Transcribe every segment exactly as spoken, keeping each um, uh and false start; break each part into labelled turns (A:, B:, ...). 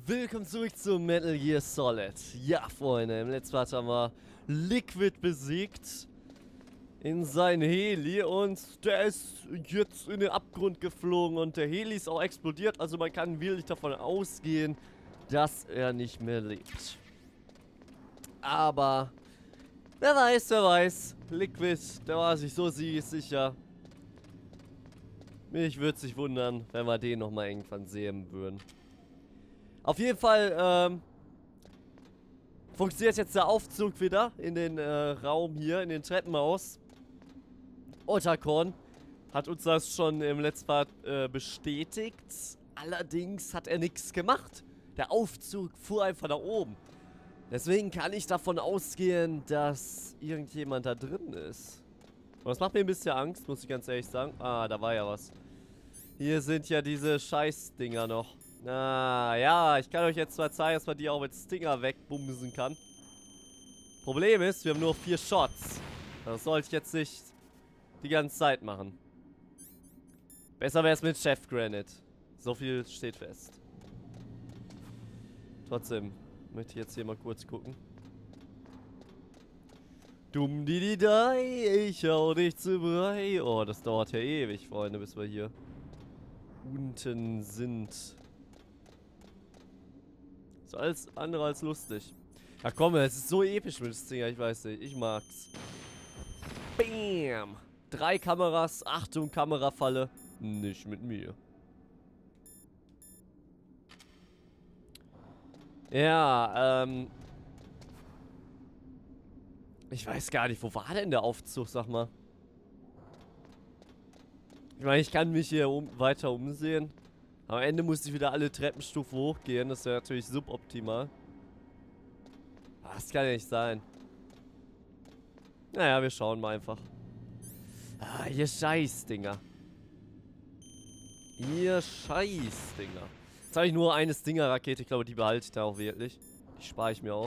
A: Willkommen zurück zu Metal Gear Solid. Ja, Freunde, im letzten Part haben wir Liquid besiegt in sein Heli und der ist jetzt in den Abgrund geflogen und der Heli ist auch explodiert, also man kann wirklich davon ausgehen, dass er nicht mehr lebt. Aber wer weiß, wer weiß, Liquid, der war sich so sicher. Mich würde sich wundern, wenn wir den nochmal irgendwann sehen würden. Auf jeden Fall, ähm, funktioniert jetzt der Aufzug wieder in den äh, Raum hier, in den Treppenhaus. Otacon hat uns das schon im letzten Part äh, bestätigt. Allerdings hat er nichts gemacht. Der Aufzug fuhr einfach nach oben. Deswegen kann ich davon ausgehen, dass irgendjemand da drin ist. Und das macht mir ein bisschen Angst, muss ich ganz ehrlich sagen. Ah, da war ja was. Hier sind ja diese Scheißdinger noch. Ah, ja, ich kann euch jetzt zwar zeigen, dass man die auch mit Stinger wegbumsen kann. Problem ist, wir haben nur vier Shots. Das sollte ich jetzt nicht die ganze Zeit machen. Besser wäre es mit Chef Granite. So viel steht fest. Trotzdem möchte ich jetzt hier mal kurz gucken. Dumm die die dai, ich hau dich zu Brei. Oh, das dauert ja ewig, Freunde, bis wir hier unten sind. Ist alles andere als lustig. Ja komm, es ist so episch mit das Ding, ich weiß nicht, ich mag's. Bam! Drei Kameras, Achtung, Kamerafalle. Nicht mit mir. Ja, ähm... ich weiß gar nicht, wo war denn der Aufzug, sag mal? Ich meine, ich kann mich hier um, weiter umsehen. Am Ende muss ich wieder alle Treppenstufen hochgehen. Das wäre natürlich suboptimal. Das kann ja nicht sein. Naja, wir schauen mal einfach. Ah, ihr Scheißdinger. Ihr Scheißdinger. Jetzt habe ich nur eine Stinger-Rakete. Ich glaube, die behalte ich da auch wirklich. Die spare ich mir auf.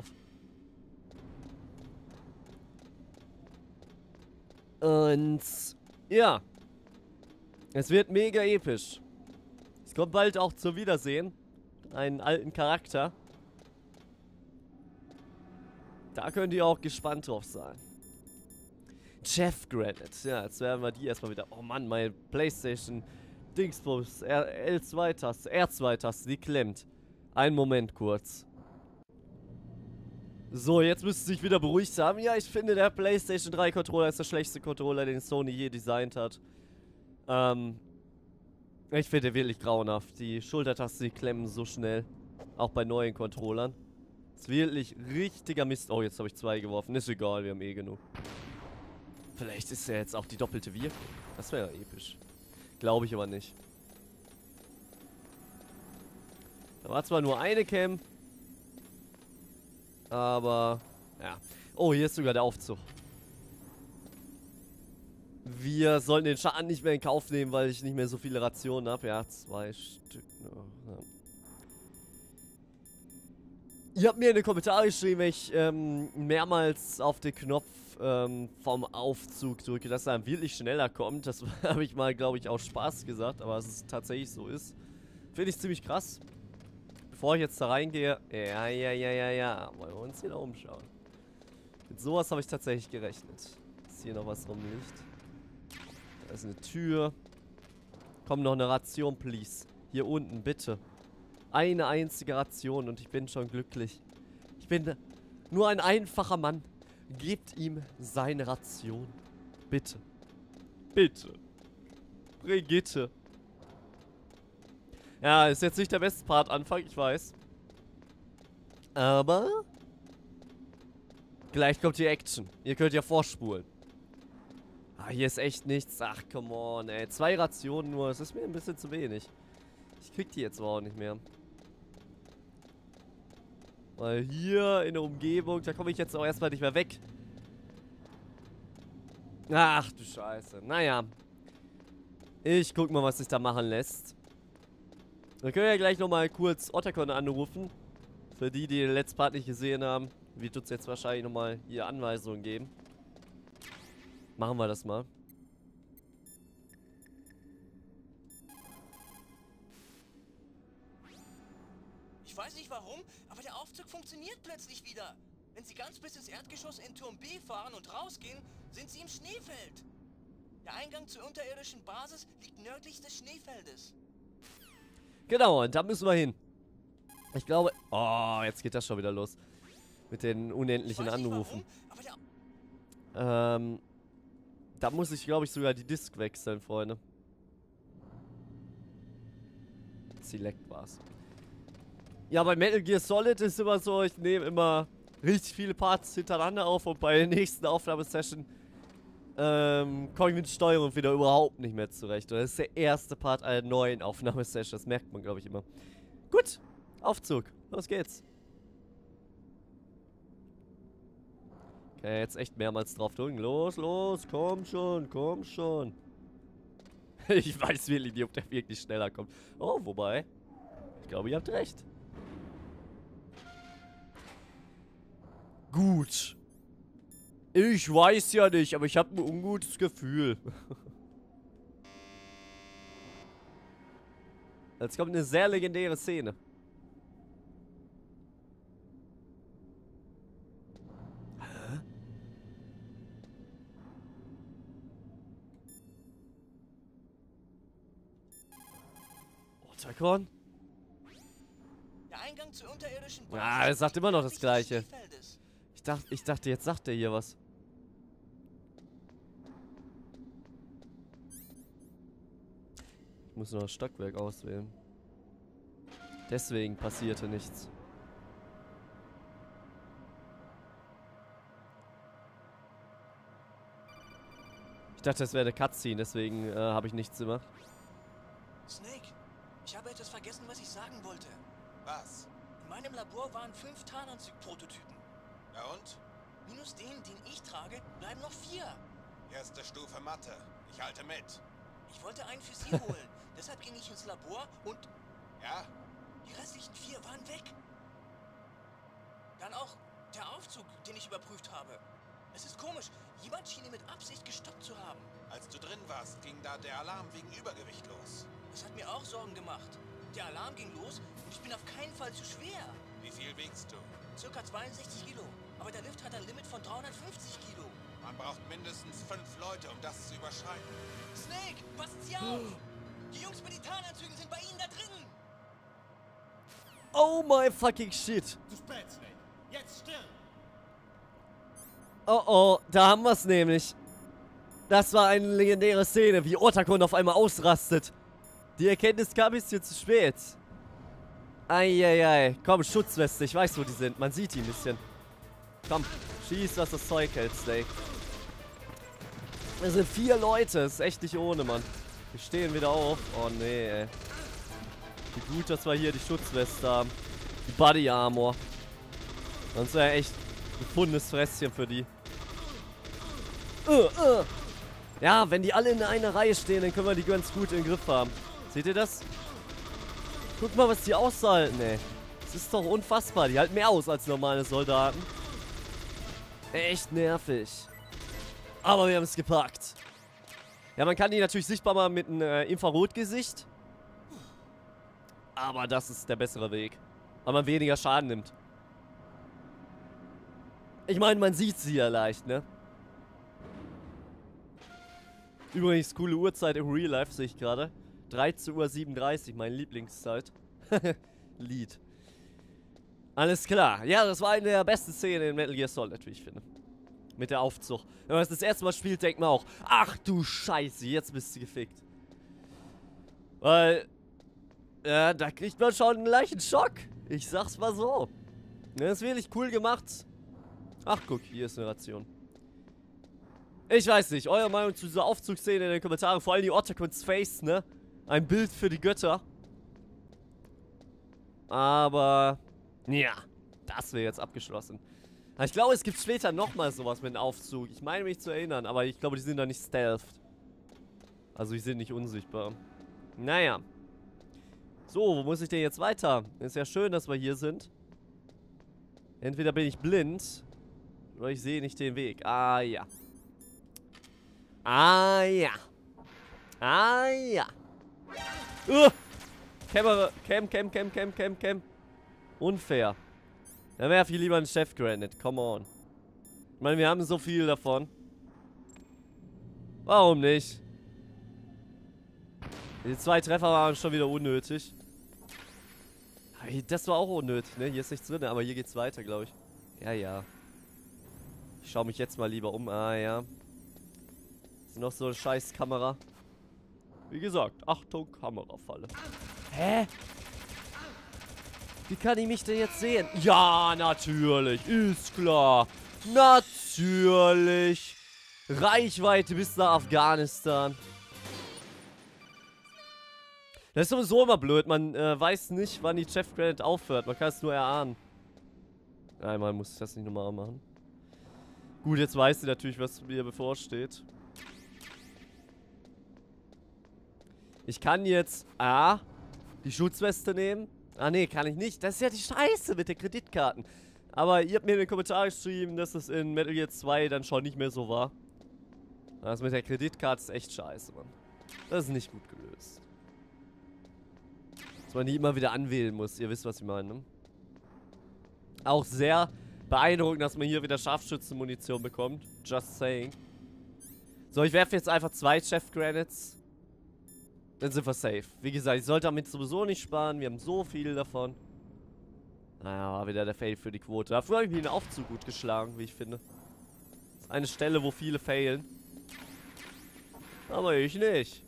A: Und ja. Es wird mega episch. Es kommt bald auch zum Wiedersehen. Einen alten Charakter. Da könnt ihr auch gespannt drauf sein. Chef Granite. Ja, jetzt werden wir die erstmal wieder... Oh Mann, meine Playstation Dingsbums, L zwei Taste, R zwei Taste, die klemmt. Einen Moment kurz. So, jetzt müsste es sich wieder beruhigt haben. Ja, ich finde, der PlayStation drei Controller ist der schlechteste Controller, den Sony je designt hat. Ähm... Ich finde wirklich grauenhaft. Die Schultertasten, die klemmen so schnell. Auch bei neuen Controllern. Ist wirklich richtiger Mist. Oh, jetzt habe ich zwei geworfen. Ist egal, wir haben eh genug. Vielleicht ist ja jetzt auch die doppelte Wirkung. Das wäre ja episch. Glaube ich aber nicht. Da war zwar nur eine Cam. Aber, ja. Oh, hier ist sogar der Aufzug. Wir sollten den Schaden nicht mehr in Kauf nehmen, weil ich nicht mehr so viele Rationen habe. Ja, zwei Stück noch. Ja. Ihr habt mir in den Kommentaren geschrieben, wenn ich ähm, mehrmals auf den Knopf ähm, vom Aufzug drücke, dass er dann wirklich schneller kommt. Das habe ich mal, glaube ich, aus Spaß gesagt, aber dass es tatsächlich so ist. Finde ich ziemlich krass. Bevor ich jetzt da reingehe, ja, ja, ja, ja, ja, wollen wir uns hier noch umschauen. Mit sowas habe ich tatsächlich gerechnet. Ist hier noch was rumliegt? Da ist eine Tür. Komm, noch eine Ration, please. Hier unten, bitte. Eine einzige Ration und ich bin schon glücklich. Ich bin nur ein einfacher Mann. Gebt ihm seine Ration. Bitte. Bitte. Brigitte. Ja, ist jetzt nicht der beste Part Anfang, ich weiß. Aber gleich kommt die Action. Ihr könnt ja vorspulen. Ah, hier ist echt nichts. Ach, come on, ey. Zwei Rationen nur. Das ist mir ein bisschen zu wenig. Ich krieg die jetzt aber auch nicht mehr. Weil hier in der Umgebung, da komme ich jetzt auch erstmal nicht mehr weg. Ach du Scheiße. Naja. Ich guck mal, was sich da machen lässt. Wir können ja gleich nochmal kurz Otacon anrufen. Für die, die den letzten Part nicht gesehen haben, wird uns jetzt wahrscheinlich nochmal hier Anweisungen geben. Machen wir das mal.
B: Ich weiß nicht warum, aber der Aufzug funktioniert plötzlich wieder. Wenn Sie ganz bis ins Erdgeschoss in Turm B fahren und rausgehen, sind Sie im Schneefeld. Der Eingang zur unterirdischen Basis liegt nördlich des Schneefeldes.
A: Genau, und da müssen wir hin. Ich glaube... Oh, jetzt geht das schon wieder los. Mit den unendlichen Anrufen. Ähm... Da muss ich, glaube ich, sogar die Disk wechseln, Freunde. Select war's. Ja, bei Metal Gear Solid ist immer so, ich nehme immer richtig viele Parts hintereinander auf und bei der nächsten Aufnahmesession ähm, komme ich mit der Steuerung wieder überhaupt nicht mehr zurecht. Und das ist der erste Part einer neuen Aufnahmesession, das merkt man, glaube ich, immer. Gut, Aufzug, los geht's. Okay, jetzt echt mehrmals drauf drücken. Los, los, komm schon, komm schon. Ich weiß wirklich nicht, ob der wirklich schneller kommt. Oh, wobei. Ich glaube, ihr habt recht. Gut. Ich weiß ja nicht, aber ich habe ein ungutes Gefühl. Jetzt kommt eine sehr legendäre Szene. Otacon?
B: Der Eingang zur unterirdischen Basis.
A: Ah, er sagt immer noch das Gleiche. Ich dachte, ich dachte, jetzt sagt er hier was. Ich muss noch das Stockwerk auswählen. Deswegen passierte nichts. Ich dachte, das wäre eine Cutscene, deswegen äh, habe ich nichts gemacht.
B: Snake, ich habe etwas vergessen, was ich sagen wollte.
C: Was?
B: In meinem Labor waren fünf Tarnanzug-Prototypen.
C: Ja und?
B: Minus den, den ich trage, bleiben noch vier.
C: Erste Stufe Mathe. Ich halte mit.
B: Ich wollte einen für Sie holen. Deshalb ging ich ins Labor und
C: Ja?
B: die restlichen vier waren weg. Dann auch der Aufzug, den ich überprüft habe. Es ist komisch. Jemand schien ihn mit Absicht gestoppt zu haben.
C: Als du drin warst, ging da der Alarm wegen Übergewicht los.
B: Das hat mir auch Sorgen gemacht. Der Alarm ging los und ich bin auf keinen Fall zu schwer.
C: Wie viel wiegst du?
B: Circa zweiundsechzig Kilo. Aber der Lift hat ein Limit von dreihundertfünfzig Kilo.
C: Man braucht mindestens fünf Leute, um das zu überschreiten.
B: Snake, passen Sie auf! Die Jungs mit den Tarnanzügen sind bei Ihnen da drin!
A: Oh my fucking shit.
D: Zu spät, Snake. Jetzt still!
A: Oh oh, da haben wir es nämlich. Das war eine legendäre Szene, wie Otacon auf einmal ausrastet. Die Erkenntnis kam ein bisschen zu spät. Eieiei. Komm, Schutzweste, ich weiß, wo die sind. Man sieht die ein bisschen. Komm, schieß, was das Zeug hält, Snake. Wir sind vier Leute, das ist echt nicht ohne, Mann. Wir stehen wieder auf. Oh nee, ey. Wie gut, dass wir hier die Schutzweste haben. Die Body Armor. Sonst wäre echt ein gefundenes Fresschen für die. Uh, uh. Ja, wenn die alle in einer Reihe stehen, dann können wir die ganz gut im Griff haben. Seht ihr das? Guck mal, was die aushalten, ey. Das ist doch unfassbar. Die halten mehr aus als normale Soldaten. Echt nervig. Aber wir haben es gepackt. Ja, man kann die natürlich sichtbar machen mit einem äh, Infrarotgesicht. Aber das ist der bessere Weg. Weil man weniger Schaden nimmt. Ich meine, man sieht sie ja leicht, ne? Übrigens, coole Uhrzeit im Real Life, sehe ich gerade. dreizehn Uhr siebenunddreißig, meine Lieblingszeit. Lied. Alles klar. Ja, das war eine der besten Szenen in Metal Gear Solid, wie ich finde. Mit der Aufzug. Wenn man das das erste Mal spielt, denkt man auch, ach du Scheiße, jetzt bist du gefickt. Weil, ja, da kriegt man schon einen leichten Schock. Ich sag's mal so. Das ist wirklich cool gemacht. Ach, guck, hier ist eine Ration. Ich weiß nicht, eure Meinung zu dieser Aufzugsszene in den Kommentaren. Vor allem die Otacons Face, ne? Ein Bild für die Götter. Aber, ja, das wäre jetzt abgeschlossen. Ich glaube, es gibt später nochmal sowas mit einem Aufzug. Ich meine mich zu erinnern, aber ich glaube, die sind da nicht stealthed. Also, die sind nicht unsichtbar. Naja. So, wo muss ich denn jetzt weiter? Ist ja schön, dass wir hier sind. Entweder bin ich blind oder ich sehe nicht den Weg. Ah, ja. Ah, ja. Ah, ja. Uh! Kamera. Cam, Cam, Cam, Cam, Cam, Cam. Unfair. Dann werfe ich lieber einen Chef Granite. Come on. Ich meine, wir haben so viel davon. Warum nicht? Die zwei Treffer waren schon wieder unnötig. Das war auch unnötig, ne? Hier ist nichts drin, aber hier geht's weiter, glaube ich. Ja, ja. Ich schaue mich jetzt mal lieber um. Ah, ja. Ist noch so eine scheiß Kamera. Wie gesagt, Achtung, Kamerafalle. Hä? Wie kann ich mich denn jetzt sehen? Ja, natürlich. Ist klar. Natürlich. Reichweite bis nach Afghanistan. Das ist sowieso immer blöd. Man äh, weiß nicht, wann die Chef Granite aufhört. Man kann es nur erahnen. Einmal muss ich das nicht nochmal machen. Gut, jetzt weiß sie natürlich, was mir bevorsteht. Ich kann jetzt A, die Schutzweste nehmen. Ah, nee, kann ich nicht. Das ist ja die Scheiße mit den Kreditkarten. Aber ihr habt mir in den Kommentaren geschrieben, dass es in Metal Gear zwei dann schon nicht mehr so war. Das mit der Kreditkarte ist echt scheiße, Mann. Das ist nicht gut gelöst. Dass man die immer wieder anwählen muss. Ihr wisst, was ich meine, ne? Auch sehr beeindruckend, dass man hier wieder Scharfschützenmunition bekommt. Just saying. So, ich werfe jetzt einfach zwei Chef Granites. Dann sind wir safe. Wie gesagt, ich sollte damit sowieso nicht sparen. Wir haben so viel davon. Naja, war wieder der Fail für die Quote. Dafür habe ich mich den Aufzug gut geschlagen, wie ich finde. Das ist eine Stelle, wo viele failen. Aber ich nicht.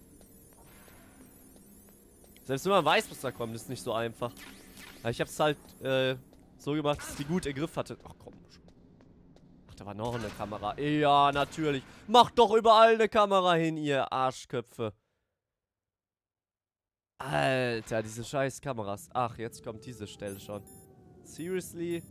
A: Selbst wenn man weiß, was da kommt, ist nicht so einfach. Aber ich habe es halt äh, so gemacht, dass die gut im Griff hatte. Ach komm. Ach, da war noch eine Kamera. Ja, natürlich. Macht doch überall eine Kamera hin, ihr Arschköpfe. Alter, diese scheiß Kameras. Ach, jetzt kommt diese Stelle schon. Seriously?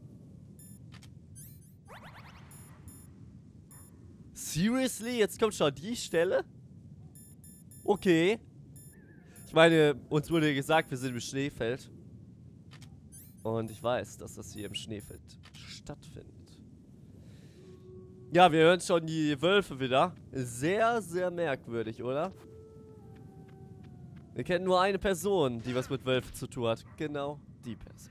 A: Seriously? Jetzt kommt schon die Stelle? Okay. Ich meine, uns wurde gesagt, wir sind im Schneefeld. Und ich weiß, dass das hier im Schneefeld stattfindet. Ja, wir hören schon die Wölfe wieder. Sehr, sehr merkwürdig, oder? Wir kennen nur eine Person, die was mit Wölfen zu tun hat. Genau die Person.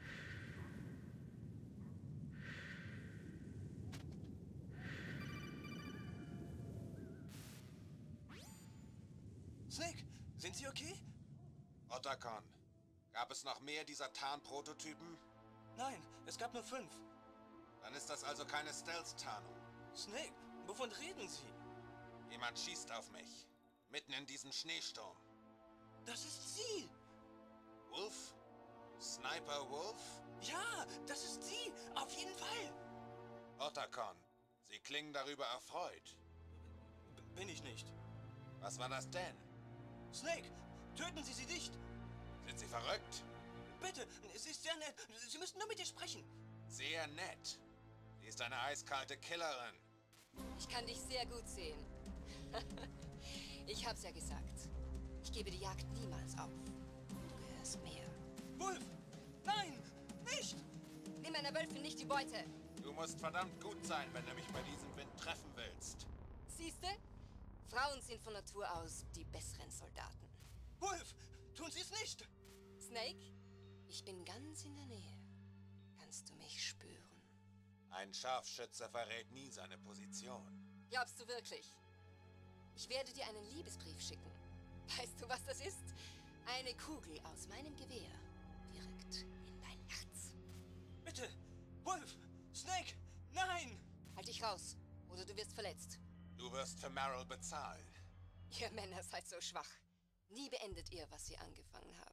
B: Snake, sind Sie okay?
C: Otacon, gab es noch mehr dieser Tarnprototypen?
B: Nein, es gab nur fünf.
C: Dann ist das also keine Stealth-Tarnung.
B: Snake, wovon reden Sie?
C: Jemand schießt auf mich. Mitten in diesem Schneesturm.
B: Das ist sie!
C: Wolf? Sniper Wolf?
B: Ja, das ist sie! Auf jeden Fall!
C: Otacon, Sie klingen darüber erfreut.
B: B bin ich nicht.
C: Was war das denn?
B: Snake, töten Sie sie nicht!
C: Sind Sie verrückt?
B: Bitte, sie ist sehr nett. Sie müssen nur mit ihr sprechen.
C: Sehr nett. Sie ist eine eiskalte Killerin.
E: Ich kann dich sehr gut sehen. Ich hab's ja gesagt. Ich gebe die Jagd niemals auf. Du gehörst mir.
B: Wolf! Nein! Nicht!
E: Nimm meiner Wölfin nicht die Beute.
C: Du musst verdammt gut sein, wenn du mich bei diesem Wind treffen willst.
E: Siehste? Frauen sind von Natur aus die besseren Soldaten.
B: Wolf! Tun Sie es nicht!
E: Snake, ich bin ganz in der Nähe. Kannst du mich spüren?
C: Ein Scharfschütze verrät nie seine Position.
E: Glaubst du wirklich? Ich werde dir einen Liebesbrief schicken. Weißt du, was das ist? Eine Kugel aus meinem Gewehr. Direkt in dein Herz.
B: Bitte! Wolf! Snake! Nein!
E: Halt dich raus, oder du wirst verletzt.
C: Du wirst für Meryl bezahlen.
E: Ihr Männer seid so schwach. Nie beendet ihr, was ihr angefangen habt.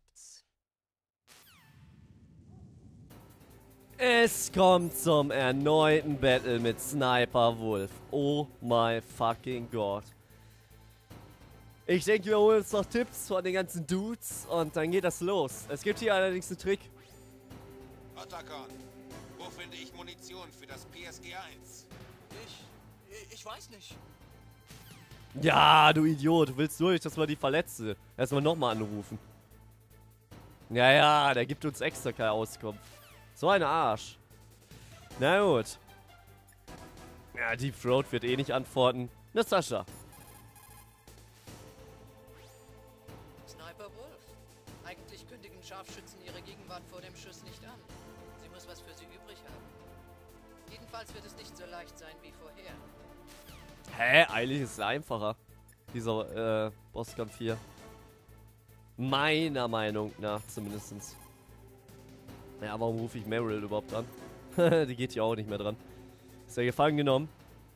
A: Es kommt zum erneuten Battle mit Sniper Wolf. Oh my fucking God. Ich denke, wir holen uns noch Tipps von den ganzen Dudes und dann geht das los. Es gibt hier allerdings einen Trick.
C: Otacon, wo finde ich Munition für das P S G eins?
B: Ich... ich weiß nicht.
A: Ja, du Idiot. Du willst nur nicht, dass wir die Verletzte erstmal nochmal anrufen. Ja, ja, der gibt uns extra keine Auskunft. So ein Arsch. Na gut. Ja, Deep Throat wird eh nicht antworten. Natascha.
F: Sniper Wolf. Eigentlich kündigen Scharfschützen ihre Gegenwart vor dem Schuss nicht an. Sie noch was für sie übrig haben. Jedenfalls wird es nicht so leicht sein wie vorher.
A: Hä? Eigentlich ist es einfacher. Dieser äh, Bosskampf hier. Meiner Meinung nach zumindest. Ja, warum rufe ich Meryl überhaupt an? Die geht ja auch nicht mehr dran. Ist er gefangen genommen?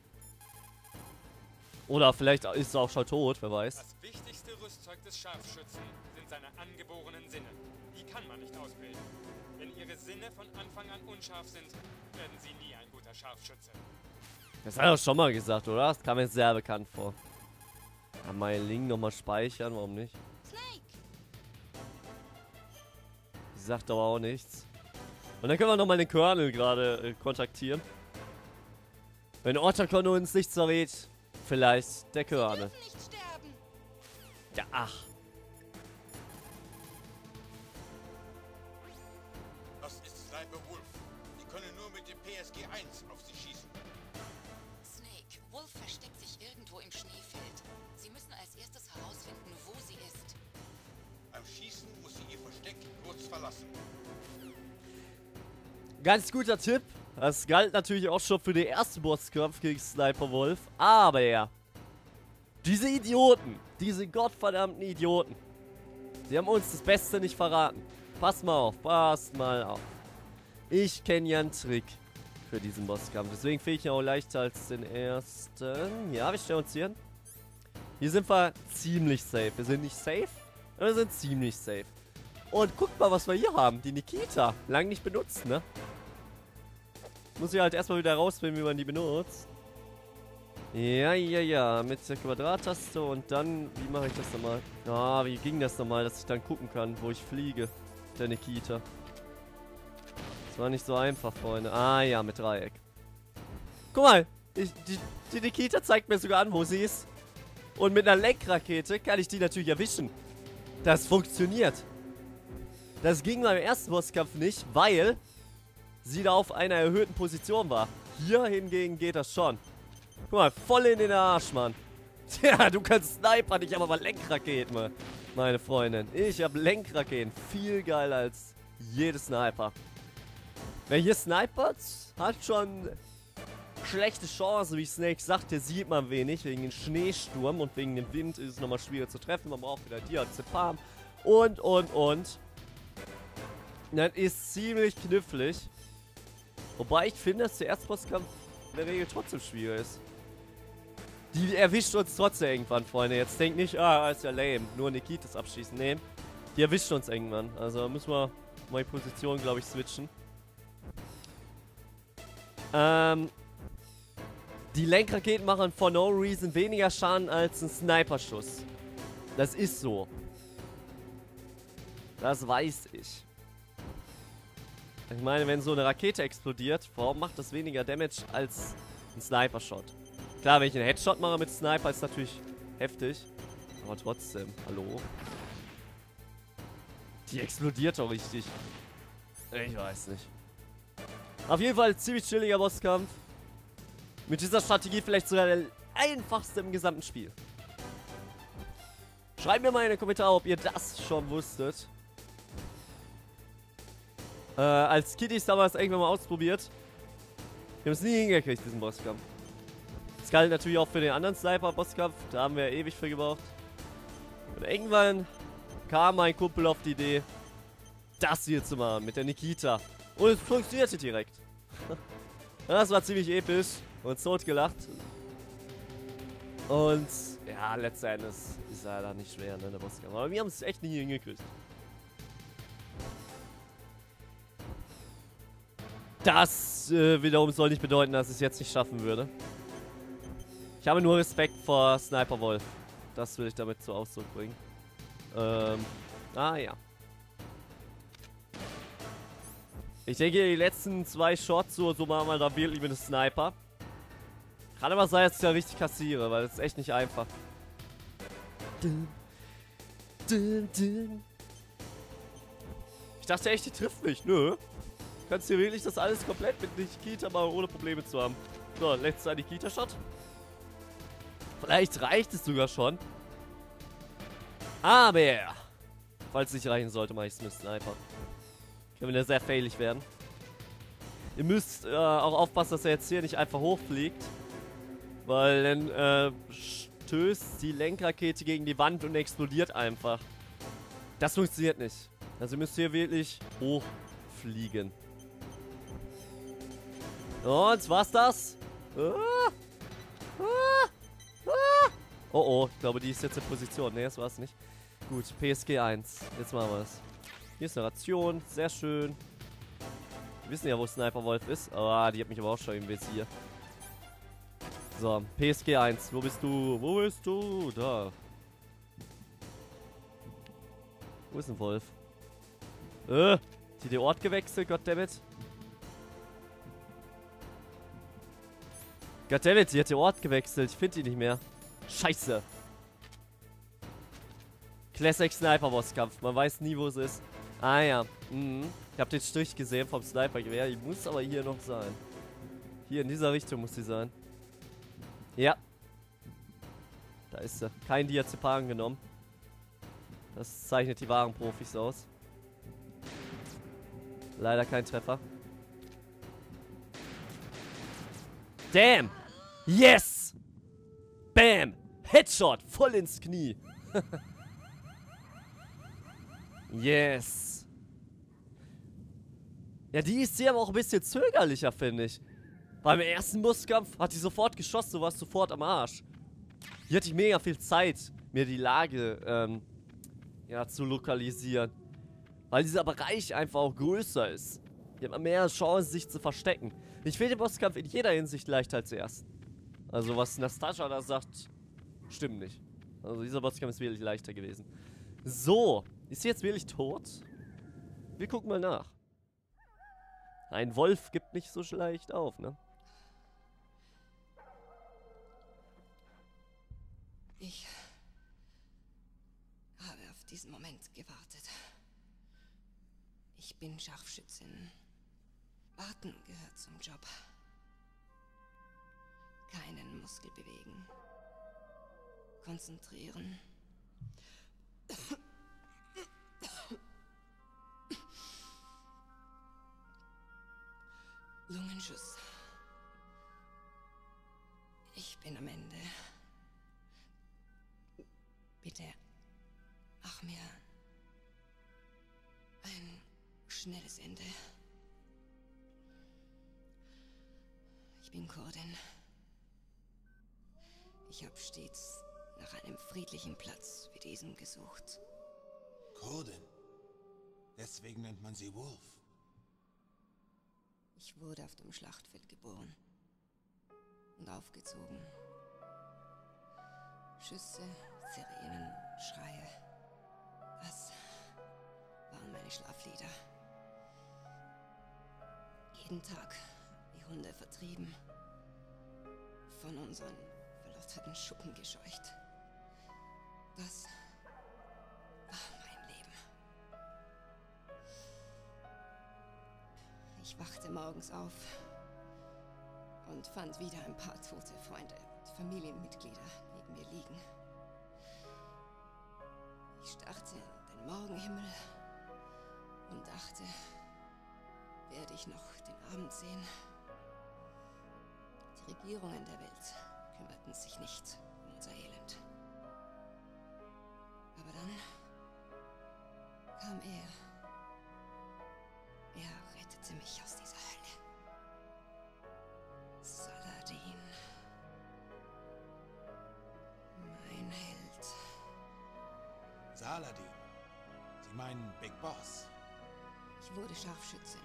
A: Oder vielleicht ist er auch schon tot, wer weiß.
G: Das wichtigste Rüstzeug des Scharfschützen sind seine angeborenen Sinne. Die kann man nicht ausbilden. Wenn ihre Sinne von Anfang an unscharf sind, werden sie nie ein guter Scharfschütze.
A: Das hat er doch schon mal gesagt, oder? Das kam mir sehr bekannt vor. Kann mein Link nochmal speichern, warum nicht?
E: Snake!
A: Die sagt aber auch nichts. Und dann können wir nochmal den Colonel gerade äh, kontaktieren. Wenn Otacon uns nichts verrät, vielleicht der Colonel.
E: Dürfen nicht sterben!
A: Ja, ach.
C: Das ist Sniper Wolf. Die können nur mit dem P S G eins auf sie schießen.
E: Snake, Wolf versteckt sich irgendwo im Schneefeld. Sie müssen als erstes herausfinden, wo sie ist.
C: Beim Schießen muss sie ihr Versteck kurz verlassen.
A: Ganz guter Tipp. Das galt natürlich auch schon für den ersten Bosskampf gegen Sniper Wolf. Aber ja. Diese Idioten. Diese gottverdammten Idioten. Sie haben uns das Beste nicht verraten. Pass mal auf. Passt mal auf. Ich kenne ja einen Trick für diesen Bosskampf. Deswegen finde ich ihn auch leichter als den ersten. Ja, wir stellen uns hier hin. Hier sind wir ziemlich safe. Wir sind nicht safe, aber wir sind ziemlich safe. Und guckt mal, was wir hier haben. Die Nikita. Lang nicht benutzt, ne? Muss ich halt erstmal wieder rausfinden, wie man die benutzt. Ja, ja, ja. Mit der Quadrattaste und dann... Wie mache ich das nochmal? Ah, wie ging das nochmal, dass ich dann gucken kann, wo ich fliege. Der Nikita. Das war nicht so einfach, Freunde. Ah, ja, mit Dreieck. Guck mal. Ich, die, die Nikita zeigt mir sogar an, wo sie ist. Und mit einer Lenkrakete kann ich die natürlich erwischen. Das funktioniert. Das ging beim ersten Bosskampf nicht, weil sie da auf einer erhöhten Position war. Hier hingegen geht das schon. Guck mal, voll in den Arsch, Mann. Tja, du kannst snipern, ich habe aber Lenkraketen, meine Freundin. Ich habe Lenkraketen. Viel geiler als jede Sniper. Wer hier snipert, hat schon schlechte Chancen, wie Snake sagte, sieht man wenig. Wegen dem Schneesturm und wegen dem Wind ist es nochmal schwierig zu treffen. Man braucht wieder Diazepam und, und, und. Das ist ziemlich knifflig. Wobei ich finde, dass der Erstbosskampf in der Regel trotzdem schwierig ist. Die erwischt uns trotzdem irgendwann, Freunde. Jetzt denkt nicht, ah, ist ja lame. Nur Nikitas abschießen. Nee, die erwischt uns irgendwann. Also müssen wir mal die Position, glaube ich, switchen. Ähm... Die Lenkraketen machen for no reason weniger Schaden als ein Sniperschuss. Das ist so. Das weiß ich. Ich meine, wenn so eine Rakete explodiert, warum macht das weniger Damage als ein Sniper-Shot? Klar, wenn ich einen Headshot mache mit Sniper, ist natürlich heftig. Aber trotzdem, hallo? Die explodiert doch richtig. Ich weiß nicht. Auf jeden Fall ziemlich chilliger Bosskampf. Mit dieser Strategie vielleicht sogar der einfachste im gesamten Spiel. Schreibt mir mal in die Kommentare, ob ihr das schon wusstet. Äh, als Kiddies damals irgendwann mal ausprobiert. Wir haben es nie hingekriegt, diesen Bosskampf. Das galt natürlich auch für den anderen Sniper-Bosskampf. Da haben wir ewig für gebraucht. Und irgendwann kam mein Kumpel auf die Idee, das hier zu machen mit der Nikita. Und es funktionierte direkt. Das war ziemlich episch. Uns totgelacht. Und ja, letzten Endes ist er da nicht schwer, ne, der Bosskampf. Aber wir haben es echt nie hingekriegt. Das äh, wiederum soll nicht bedeuten, dass ich es jetzt nicht schaffen würde. Ich habe nur Respekt vor Sniper Wolf. Das will ich damit zum Ausdruck bringen. Ähm, ah ja. Ich denke, die letzten zwei Shots, so, so machen wir da wirklich mit dem Sniper. Kann aber sein, dass ich da richtig kassiere, weil das ist echt nicht einfach. Ich dachte echt, die trifft mich. Nö. Kannst du wirklich das alles komplett mit Nikita mal ohne Probleme zu haben. So, letzter Nikita-Shot. Vielleicht reicht es sogar schon. Aber, falls es nicht reichen sollte, mache ich es mit Sniper. Können wir da sehr failig werden. Ihr müsst äh, auch aufpassen, dass er jetzt hier nicht einfach hochfliegt. Weil dann äh, stößt die Lenkrakete gegen die Wand und explodiert einfach. Das funktioniert nicht. Also ihr müsst hier wirklich hochfliegen. Und, war's das? Ah, ah, ah. Oh oh, ich glaube, die ist jetzt in Position. Ne, das war's nicht. Gut, P S G eins. Jetzt machen wir es. Hier ist eine Ration. Sehr schön. Wir wissen ja, wo Sniper Wolf ist. Ah, die hat mich aber auch schon im Visier. So, P S G eins. Wo bist du? Wo bist du? Da. Wo ist ein Wolf? Äh, die den Ort gewechselt, goddammit. Goddammit, die hat den Ort gewechselt. Ich finde die nicht mehr. Scheiße. Classic Sniper-Bosskampf. Man weiß nie, wo es ist. Ah ja. Mhm. Ich habe den Strich gesehen vom Sniper-Gewehr. Die muss aber hier noch sein. Hier in dieser Richtung muss sie sein. Ja. Da ist sie. Kein Diazepam genommen. Das zeichnet die wahren Profis aus. Leider kein Treffer. Damn! Yes! Bam! Headshot! Voll ins Knie. Yes! Ja, die ist hier aber auch ein bisschen zögerlicher, finde ich. Beim ersten Bosskampf hat die sofort geschossen, du warst sofort am Arsch. Hier hatte ich mega viel Zeit, mir die Lage ähm, ja, zu lokalisieren. Weil dieser Bereich einfach auch größer ist. Hier hat man mehr Chance, sich zu verstecken. Ich finde den Bosskampf in jeder Hinsicht leichter als der ersten. Also was Nastascha da sagt, stimmt nicht. Also dieser Bosskampf ist wirklich leichter gewesen. So, ist sie jetzt wirklich tot? Wir gucken mal nach. Ein Wolf gibt nicht so leicht auf, ne?
E: Ich habe auf diesen Moment gewartet. Ich bin Scharfschützin. Warten gehört zum Job. Keinen Muskel bewegen. Konzentrieren. Lungenschuss. Ich bin am Ende. Bitte, mach mir ein schnelles Ende. Ich bin Kurdin. Ich habe stets nach einem friedlichen Platz wie diesem gesucht.
C: Kurdin? Deswegen nennt man sie Wolf.
E: Ich wurde auf dem Schlachtfeld geboren und aufgezogen. Schüsse, Sirenen, Schreie. Das waren meine Schlaflieder. Jeden Tag wie Hunde vertrieben, von unseren verlotterten Schuppen gescheucht. Das war mein Leben. Ich wachte morgens auf und fand wieder ein paar tote Freunde und Familienmitglieder neben mir liegen. Ich starrte in den Morgenhimmel und dachte, werde ich noch den Abend sehen? Die Regierungen der Welt kümmerten sich nicht um unser Elend. Aber dann kam er. Er rettete mich aus dieser Hölle. Saladin. Mein Held.
C: Saladin. Sie meinen Big Boss.
E: Ich wurde Scharfschützin.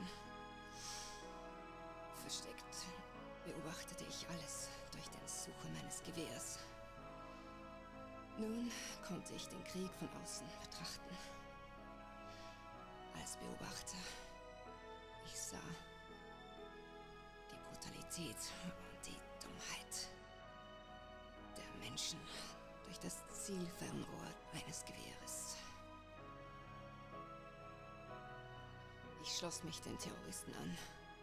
E: Versteckt beobachtete ich alles durch den Sucher meines Gewehrs. Nun konnte ich den Krieg von außen betrachten. Als Beobachter. Ich sah die Brutalität und die Dummheit der Menschen durch das Zielfernrohr eines Gewehres. Ich schloss mich den Terroristen an,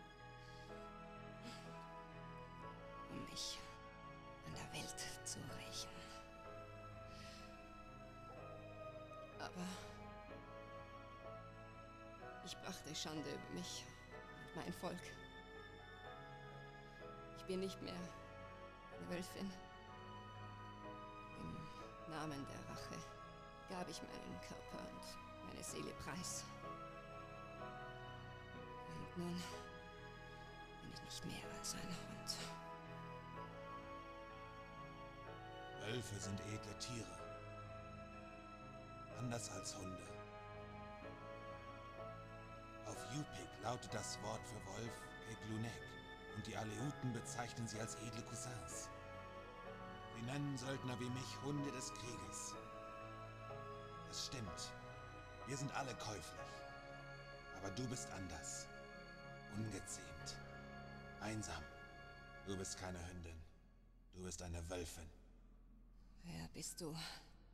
E: um mich an der Welt zu rächen. Aber ich brachte Schande über mich und mein Volk. bin nicht mehr eine Wölfin. Im Namen der Rache gab ich meinen Körper und meine Seele preis. Und nun bin ich nicht mehr als ein Hund.
C: Wölfe sind edle Tiere. Anders als Hunde. Auf Yupik lautet das Wort für Wolf Keglunek und die Aleuten bezeichnen sie als edle Cousins. Sie nennen Söldner wie mich Hunde des Krieges. Es stimmt, wir sind alle käuflich. Aber du bist anders. Ungezähmt. Einsam. Du bist keine Hündin. Du bist eine Wölfin.
E: Wer bist du?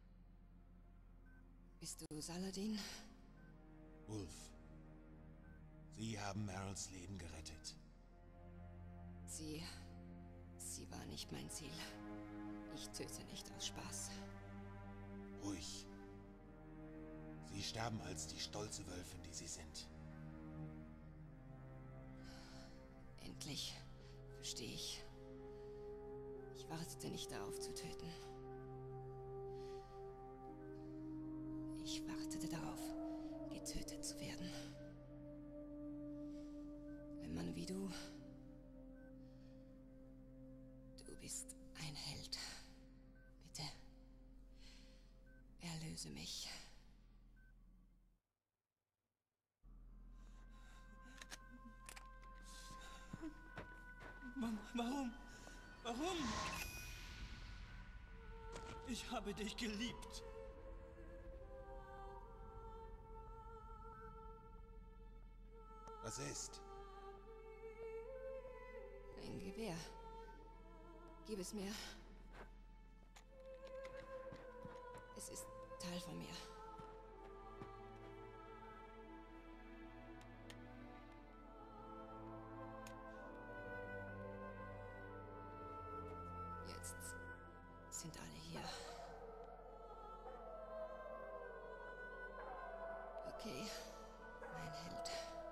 E: Bist du Saladin?
C: Wolf. Sie haben Meryl's Leben gerettet.
E: Sie... Sie war nicht mein Ziel. Ich töte nicht aus Spaß.
C: Ruhig. Sie sterben als die stolze Wölfin, die sie sind.
E: Endlich verstehe ich. Ich wartete nicht darauf zu töten. Ich wartete darauf, getötet zu werden. Ein Mann wie du... Du bist ein Held. Bitte, erlöse mich.
D: Warum? Warum? Ich habe dich geliebt.
C: Was ist?
E: Ein Gewehr. Gib es mir. Es ist Teil von mir. Jetzt sind alle hier. Okay, mein Held.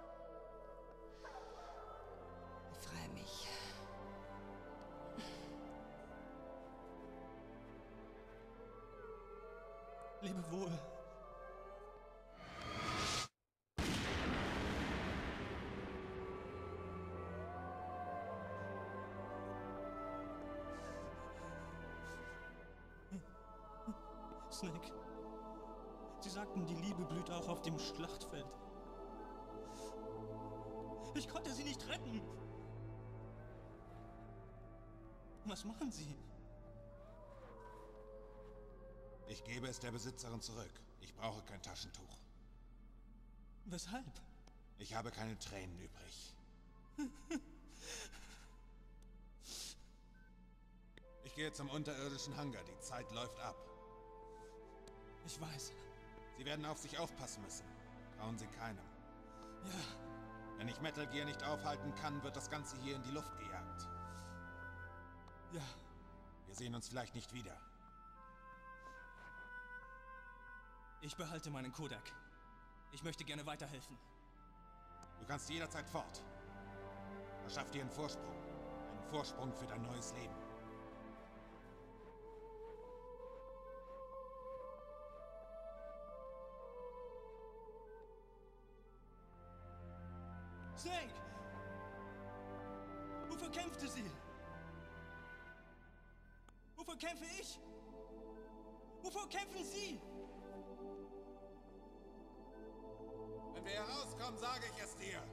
E: Befreie mich.
D: Lebe wohl. Snake. Sie sagten, die Liebe blüht auch auf dem Schlachtfeld. Ich konnte sie nicht retten. Was machen Sie?
C: Ich gebe es der Besitzerin zurück. Ich brauche kein Taschentuch.
D: Weshalb?
C: Ich habe keine Tränen übrig. Ich gehe zum unterirdischen Hangar. Die Zeit läuft ab.
D: Ich weiß.
C: Sie werden auf sich aufpassen müssen. Trauen Sie keinem.
D: Ja.
C: Wenn ich Metal Gear nicht aufhalten kann, wird das Ganze hier in die Luft gejagt.
D: Ja.
C: Wir sehen uns vielleicht nicht wieder.
D: Ich behalte meinen Kodak. Ich möchte gerne weiterhelfen.
C: Du kannst jederzeit fort. Verschaff dir einen Vorsprung. Einen Vorsprung für dein neues Leben.
D: Snake! Wofür kämpfte sie? Wofür kämpfe ich? Wofür kämpfen Sie?
C: Wenn wir herauskommen, sage ich es dir.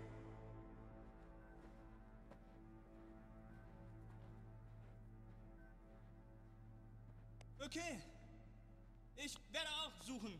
D: Okay. Ich werde auch suchen.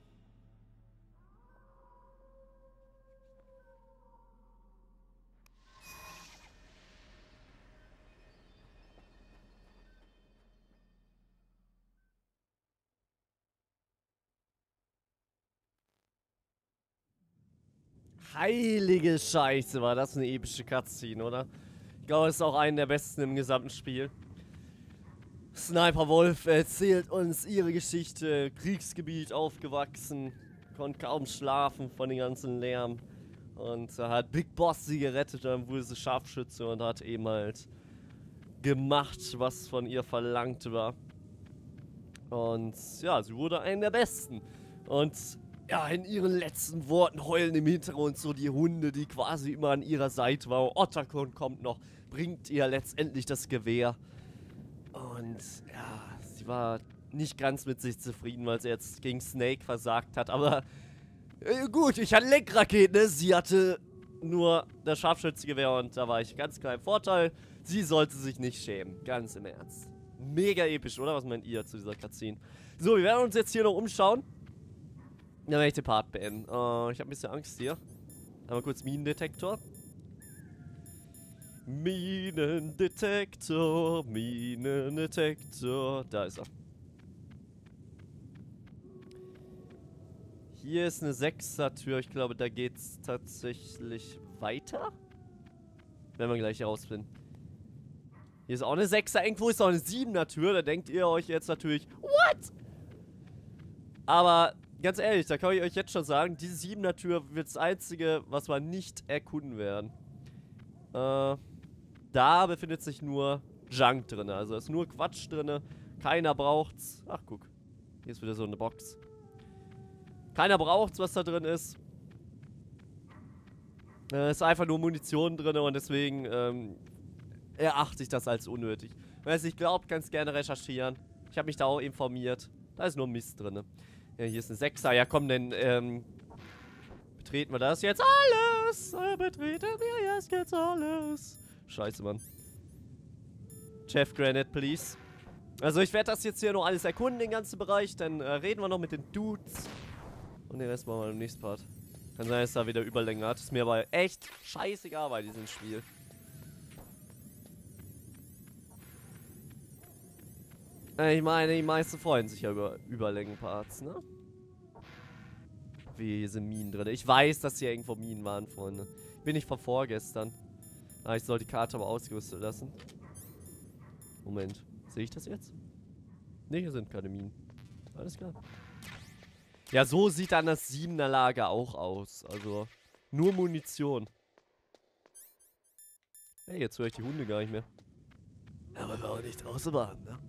A: Heilige Scheiße, war das eine epische Cutscene, oder? Ich glaube, es ist auch eine der besten im gesamten Spiel. Sniper Wolf erzählt uns ihre Geschichte, Kriegsgebiet aufgewachsen, konnte kaum schlafen von dem ganzen Lärm. Und da hat Big Boss sie gerettet, dann wurde sie Scharfschütze und hat eben halt gemacht, was von ihr verlangt war. Und ja, sie wurde eine der Besten. Und ja, in ihren letzten Worten heulen im Hintergrund so die Hunde, die quasi immer an ihrer Seite waren. Otacon kommt noch, bringt ihr letztendlich das Gewehr. Und ja, sie war nicht ganz mit sich zufrieden, weil sie jetzt gegen Snake versagt hat. Aber äh, gut, ich hatte Lenkraketen, ne? Sie hatte nur das Scharfschützengewehr und da war ich ganz klar im Vorteil. Sie sollte sich nicht schämen, ganz im Ernst. Mega episch, oder? Was meint ihr zu dieser Cutscene? So, wir werden uns jetzt hier noch umschauen. Dann werde ich den Part beenden. Uh, ich habe ein bisschen Angst hier. Einmal kurz Minendetektor. Minendetektor, Minendetektor. Da ist er. Hier ist eine Sechser-Tür. Ich glaube, da geht's tatsächlich weiter. Werden wir gleich herausfinden. Hier ist auch eine Sechser. Irgendwo ist auch eine Siebener-Tür. Da denkt ihr euch jetzt natürlich, what? Aber ganz ehrlich, da kann ich euch jetzt schon sagen, diese Siebener-Tür wird das einzige, was wir nicht erkunden werden. Äh, da befindet sich nur Junk drin. Also ist nur Quatsch drin. Keiner braucht's. Ach, guck. Hier ist wieder so eine Box. Keiner braucht's, was da drin ist. Es äh, ist einfach nur Munition drin und deswegen ähm, erachte ich das als unnötig. Wenn ihr es nicht glaubt, könnt ihr gerne recherchieren. Ich habe mich da auch informiert. Da ist nur Mist drin. Ja, hier ist ein Sechser. Ja, komm, dann ähm, betreten wir das jetzt alles. Äh, betreten wir jetzt, jetzt alles. Scheiße, Mann. Chef Granite, please. Also ich werde das jetzt hier noch alles erkunden, den ganzen Bereich. Dann äh, reden wir noch mit den Dudes. Und den Rest machen wir im nächsten Part. Kann sein, dass da wieder Überlänge hat. Ist mir aber echt scheißegal bei diesem Spiel. Ich meine, die meisten freuen sich ja über Überlängenparts, ne? Wie, hier sind Minen drin. Ich weiß, dass hier irgendwo Minen waren, Freunde. Bin ich von vorgestern. Ah, ich soll die Karte aber ausgerüstet lassen. Moment. Sehe ich das jetzt? Ne, hier sind keine Minen. Alles klar. Ja, so sieht dann das Siebener Lager auch aus. Also, nur Munition. Hey, jetzt höre ich die Hunde gar nicht mehr. Aber wir auch nicht draußen waren, ne?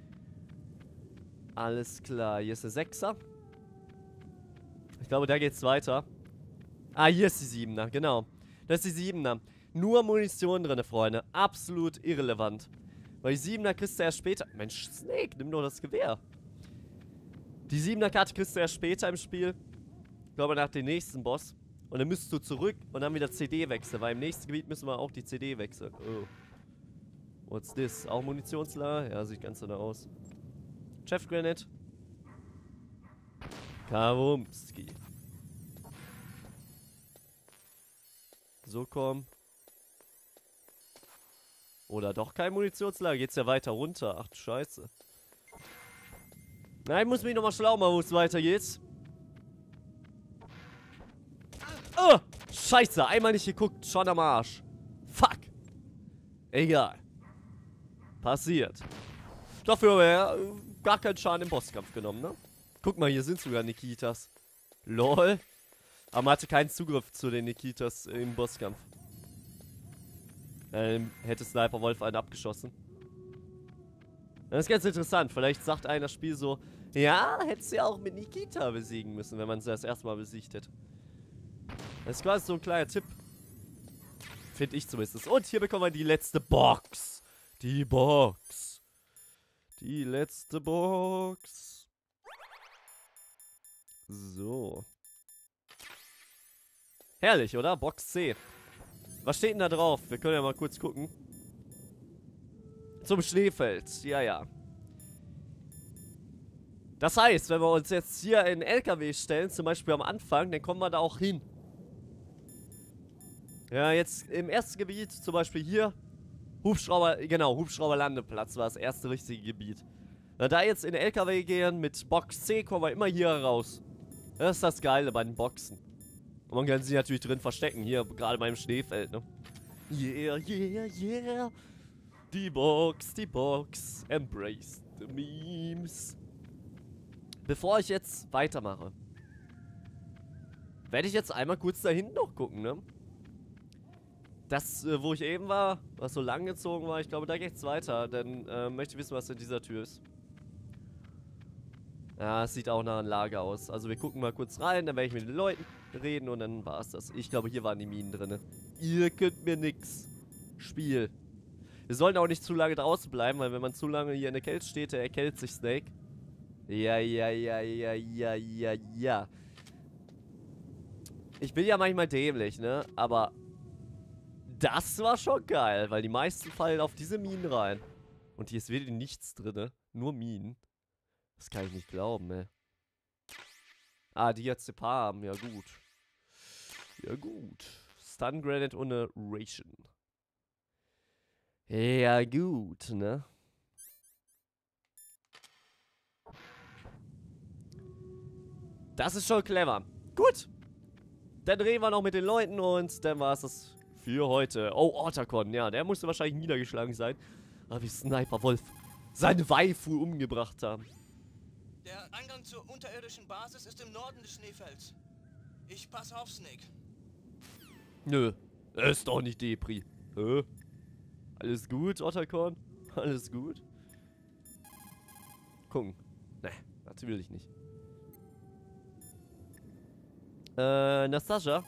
A: Alles klar, hier ist eine Sechser. Ich glaube, da geht's weiter. Ah, hier ist die Siebener, genau. Das ist die Siebener. Nur Munition drin, Freunde. Absolut irrelevant. Weil die Siebener kriegst du erst später... Mensch, Snake, nimm doch das Gewehr. Die Siebener Karte kriegst du erst später im Spiel. Ich glaube, nach dem nächsten Boss. Und dann müsstest du zurück und dann wieder C D wechseln. Weil im nächsten Gebiet müssen wir auch die C D wechseln. Oh. What's this? Auch Munitionslager? Ja, sieht ganz so aus. Chef Granite. Kawumski. So, komm. Oder doch kein Munitionslager. Geht's ja weiter runter. Ach du Scheiße. Nein, ich muss mich nochmal schlau machen, wo es weitergeht. Oh, Scheiße. Einmal nicht geguckt. Schon am Arsch. Fuck. Egal. Passiert. Dafür wäre gar kein Schaden im Bosskampf genommen, ne? Guck mal, hier sind sogar Nikitas. Lol. Aber man hatte keinen Zugriff zu den Nikitas im Bosskampf. Ähm, hätte Sniper Wolf einen abgeschossen. Das ist ganz interessant. Vielleicht sagt einer das Spiel so, ja, hättest du ja auch mit Nikita besiegen müssen, wenn man sie das erste Mal besiegt hätte. Das ist quasi so ein kleiner Tipp. Finde ich zumindest. Und hier bekommen wir die letzte Box. Die Box. Die letzte Box. So. Herrlich, oder? Box C. Was steht denn da drauf? Wir können ja mal kurz gucken. Zum Schneefeld. Ja, ja. Das heißt, wenn wir uns jetzt hier in L K W stellen, zum Beispiel am Anfang, dann kommen wir da auch hin. Ja, jetzt im ersten Gebiet, zum Beispiel hier, Hubschrauber, genau, Hubschrauberlandeplatz war das erste richtige Gebiet. Na, da jetzt in L K W gehen mit Box C, kommen wir immer hier raus. Das ist das Geile bei den Boxen. Und man kann sie natürlich drin verstecken, hier, gerade beim Schneefeld, ne? Yeah, yeah, yeah. Die Box, die Box. Embrace the memes. Bevor ich jetzt weitermache, werde ich jetzt einmal kurz da hinten noch gucken, ne? das, äh, wo ich eben war, was so lang gezogen war, ich glaube, da geht's weiter. Denn äh, möchte wissen, was in dieser Tür ist. Ja, es sieht auch nach einem Lager aus. Also wir gucken mal kurz rein, dann werde ich mit den Leuten reden und dann war's das. Ich glaube, hier waren die Minen drin. Ihr könnt mir nix. Spiel. Wir sollten auch nicht zu lange draußen bleiben, weil wenn man zu lange hier in der Kälte steht, der erkältet sich Snake. Ja, ja, ja, ja, ja, ja, ja. Ich bin ja manchmal dämlich, ne? Aber das war schon geil, weil die meisten fallen auf diese Minen rein. Und hier ist wirklich nichts drin, ne? Nur Minen. Das kann ich nicht glauben, ey. Ah, die jetzt ein paar haben. Ja, gut. Ja, gut. Stun Granite und eine Ration. Ja, gut, ne? Das ist schon clever. Gut. Dann reden wir noch mit den Leuten und dann war es das für heute. Oh, Otacon. Ja, der musste wahrscheinlich niedergeschlagen sein. Aber wie Sniper Wolf seine Waifu umgebracht haben.
B: Der Eingang zur unterirdischen Basis ist im Norden des Schneefelds. Ich passe auf, Snake.
A: Nö, er ist doch nicht Depri. Hä? Alles gut, Otacon? Alles gut? Gucken. Ne, natürlich nicht. Äh, Nastasia?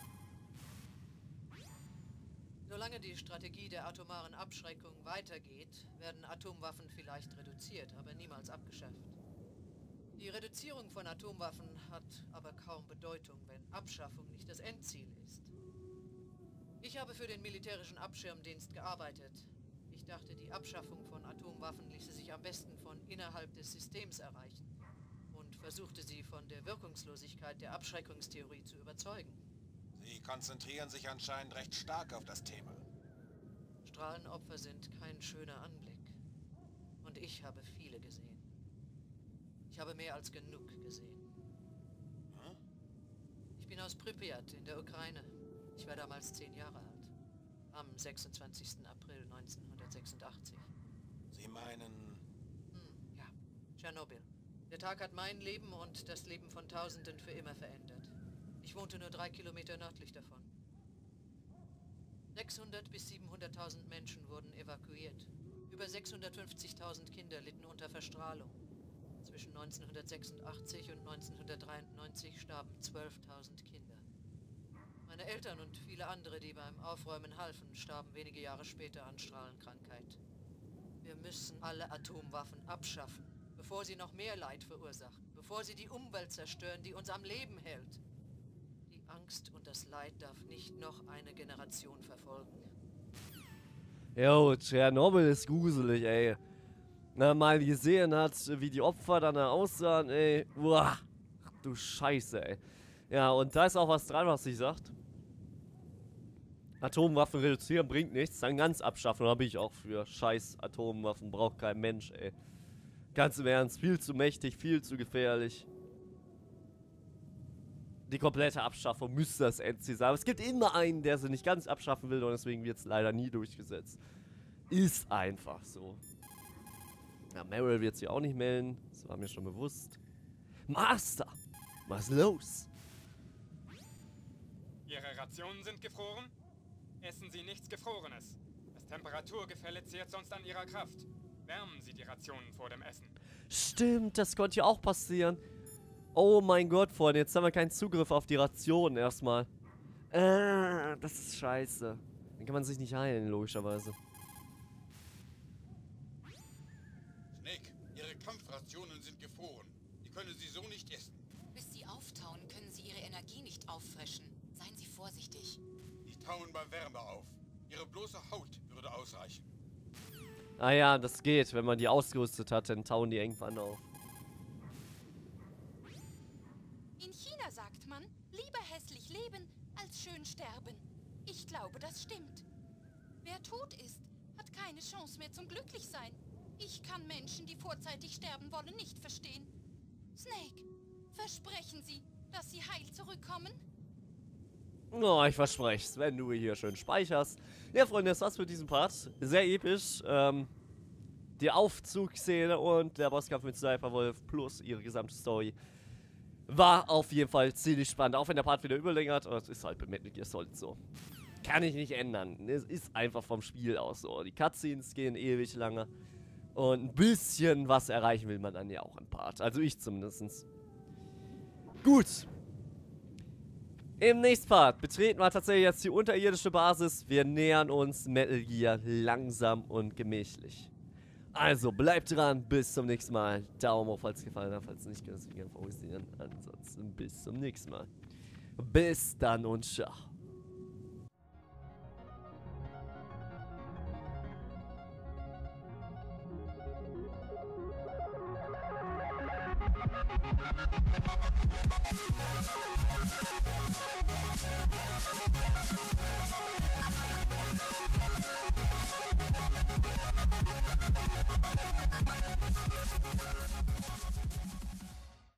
F: Solange die Strategie der atomaren Abschreckung weitergeht, werden Atomwaffen vielleicht reduziert, aber niemals abgeschafft. Die Reduzierung von Atomwaffen hat aber kaum Bedeutung, wenn Abschaffung nicht das Endziel ist. Ich habe für den militärischen Abschirmdienst gearbeitet. Ich dachte, die Abschaffung von Atomwaffen ließe sich am besten von innerhalb des Systems erreichen und versuchte sie von der Wirkungslosigkeit der Abschreckungstheorie zu überzeugen.
C: Sie konzentrieren sich anscheinend recht stark auf das Thema.
F: Strahlenopfer sind kein schöner Anblick. Und ich habe viele gesehen. Ich habe mehr als genug gesehen.
C: Hm?
F: Ich bin aus Pripyat in der Ukraine. Ich war damals zehn Jahre alt. Am sechsundzwanzigsten April neunzehnhundertsechsundachtzig.
C: Sie meinen...
F: Hm, ja, Tschernobyl. Der Tag hat mein Leben und das Leben von Tausenden für immer verändert. Ich wohnte nur drei Kilometer nördlich davon. sechshundert bis siebenhunderttausend Menschen wurden evakuiert. Über sechshundertfünfzigtausend Kinder litten unter Verstrahlung. Zwischen neunzehnhundertsechsundachtzig und neunzehnhundertdreiundneunzig starben zwölftausend Kinder. Meine Eltern und viele andere, die beim Aufräumen halfen, starben wenige Jahre später an Strahlenkrankheit. Wir müssen alle Atomwaffen abschaffen, bevor sie noch mehr Leid verursachen, bevor sie die Umwelt zerstören, die uns am Leben hält. Die Angst und das Leid darf nicht noch eine Generation verfolgen.
A: Jo, Tschernobyl ist gruselig, ey. Na, mal gesehen hat, wie die Opfer dann da aussahen, ey. Uah, du Scheiße, ey. Ja, und da ist auch was dran, was sie sagt. Atomwaffen reduzieren bringt nichts, dann ganz abschaffen, da bin ich auch für. Scheiß Atomwaffen braucht kein Mensch, ey. Ganz im Ernst, viel zu mächtig, viel zu gefährlich. Die komplette Abschaffung müsste das Endziel sein. Aber es gibt immer einen, der sie nicht ganz abschaffen will und deswegen wird es leider nie durchgesetzt. Ist einfach so. Ja, Meryl wird sie auch nicht melden. Das war mir schon bewusst. Master! Was ist los?
G: Ihre Rationen sind gefroren? Essen Sie nichts Gefrorenes. Das Temperaturgefälle zehrt sonst an Ihrer Kraft. Wärmen Sie die Rationen vor dem Essen.
A: Stimmt, das konnte ja auch passieren. Oh mein Gott, Freunde, jetzt haben wir keinen Zugriff auf die Rationen erstmal. Äh, das ist scheiße. Dann kann man sich nicht heilen, logischerweise.
H: Snake, Ihre Kampfrationen sind gefroren. Die können Sie so nicht essen.
E: Bis sie auftauen, können sie ihre Energie nicht auffrischen. Seien Sie vorsichtig.
H: Die tauen bei Wärme auf. Ihre bloße Haut würde ausreichen.
A: Ah ja, das geht. Wenn man die ausgerüstet hat, dann tauen die irgendwann auf.
I: In China sagt man, lieber hässlich leben, als schön sterben. Ich glaube, das stimmt. Wer tot ist, hat keine Chance mehr zum Glücklichsein. Ich kann Menschen, die vorzeitig sterben wollen, nicht verstehen. Snake, versprechen Sie, dass Sie heil zurückkommen?
A: Oh, ich verspreche es, wenn du hier schön speicherst. Ja, Freunde, das war's für diesen Part. Sehr episch. Ähm, die Aufzugsszene und der Bosskampf mit Sniper Wolf plus ihre gesamte Story war auf jeden Fall ziemlich spannend. Auch wenn der Part wieder überlängert, aber es ist halt bei Metal Gear Solid so. kann ich nicht ändern. Es ist einfach vom Spiel aus so. Die Cutscenes gehen ewig lange. Und ein bisschen was erreichen will man dann ja auch im Part. Also ich zumindest. Gut. Im nächsten Part betreten wir tatsächlich jetzt die unterirdische Basis. Wir nähern uns Metal Gear langsam und gemächlich. Also bleibt dran, bis zum nächsten Mal. Daumen hoch, falls es gefallen hat, falls nicht, könnt ihr es gerne favorisieren. Ansonsten bis zum nächsten Mal. Bis dann und ciao.